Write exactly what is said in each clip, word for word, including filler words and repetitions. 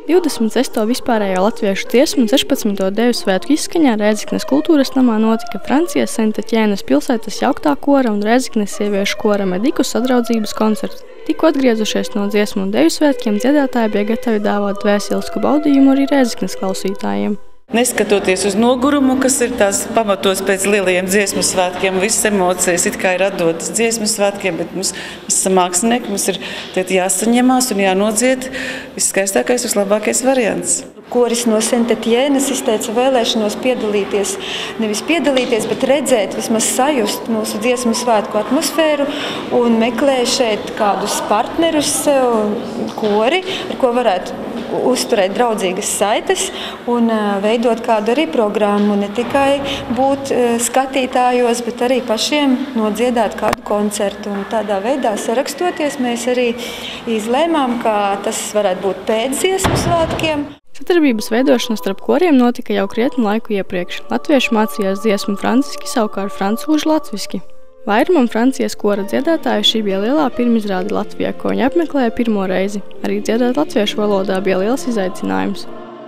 divdesmit sesto vispārējo latviešu dziesmu un sešpadsmito deju svētku izskaņā Rēzeknes kultūras namā notika Francijas Sent-Etjēnas pilsētas jauktā kora un Rēzeknes sieviešu kora Medikus sadraudzības koncerts. Tikko atgriezušies no dziesmu un deju svētkiem, dziedātāji bija gatavi dāvāt dvēselisku baudījumu arī Rēzeknes klausītājiem. Neskatoties uz nogurumu, kas ir tās pamatos pēc lielajiem dziesmu svētkiem, visas emocijas it kā ir atdotas dziesmu svētkiem, bet mums, mēs esam mākslinieki, mums ir jāsaņemās un jānodzied viskaistākais, vislabākais variants. Koris no Sent-Etjēnas izteica vēlēšanos piedalīties, nevis piedalīties, bet redzēt, vismaz sajust mūsu dziesmu svētku atmosfēru un meklē šeit kādus partnerus sev, kori, ar ko varētu uzturēt draudzīgas saites un veidot kādu arī programmu, ne tikai būt skatītājos, bet arī pašiem nodziedāt kādu koncertu. Un tādā veidā sarakstoties, mēs arī izlēmām, ka tas varētu būt pēc dziesmu svētkiem. Sadarbības veidošana starp koriem notika jau krietnu laiku iepriekš. Latvieši mācījās dziesmu franciski, savukārt francūži latviski. Vairumam Francijas kora dziedātāju šī bija lielā pirmizrāde Latvijā, ko viņi apmeklēja pirmo reizi. Arī dziedāt latviešu valodā bija liels izaicinājums.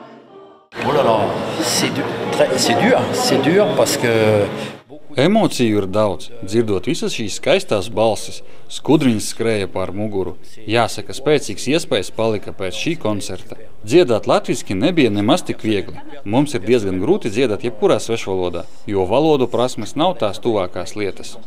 Emociju ir daudz. Dzirdot visas šīs skaistās balsis, skudriņas skrēja pār muguru. Jāsaka, spēcīgs iespējas palika pēc šī koncerta. Dziedāt latviski nebija nemaz tik viegli. Mums ir diezgan grūti dziedāt jebkurā svešvalodā, jo valodu prasmes nav tās tuvākās lietas.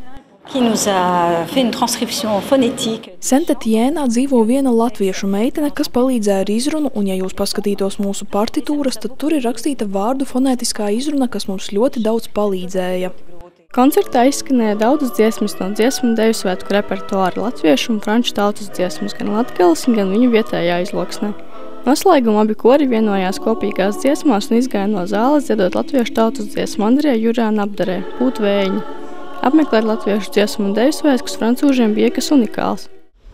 Sent-Etjēnā dzīvo viena latviešu meitene, kas palīdzēja ar izrunu, un ja jūs paskatītos mūsu partitūras, tad tur ir rakstīta vārdu fonētiskā izruna, kas mums ļoti daudz palīdzēja. Koncertā izskanēja daudzas dziesmas no dziesmu un deju svētku repertuāra latviešu un franču tautas dziesmas, gan latgales, gan viņu vietējā izloksnē. Noslēgumā abi kori vienojās kopīgās dziesmās un izgāja no zāles dziedot latviešu tautas dziesmu Andrija Jurāna apdarē Būt vējiņi. Apmeklēt latviešu dziesmu un deju svētkus francūžiem bija kas unikāls.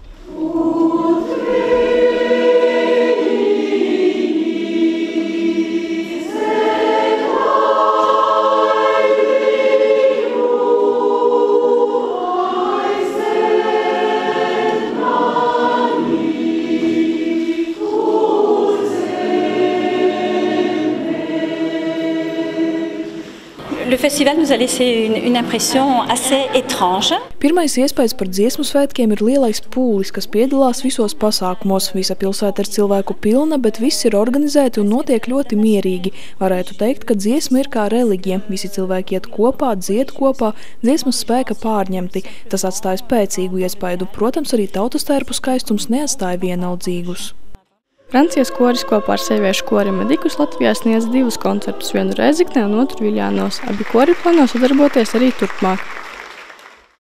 Le festival nous a laissé une, une impression assez étrange. Pirmais iespējas par dziesmu svētkiem ir lielais pūlis, kas piedalās visos pasākumos. Visa pilsēta ir cilvēku pilna, bet viss ir organizēti un notiek ļoti mierīgi. Varētu teikt, ka dziesma ir kā reliģija. Visi cilvēki iet kopā, dzied kopā, dziesmas spēka pārņemti. Tas atstāja spēcīgu iespaidu. Protams, arī tautas tērpu skaistums neatstāja vienaldzīgus. Francijas koris kopā ar sieviešu kori Medikus Latvijā sniedz divus koncertus, vienu Rēzeknē un otru Viļānos. Abi kori plāno sadarboties arī turpmāk.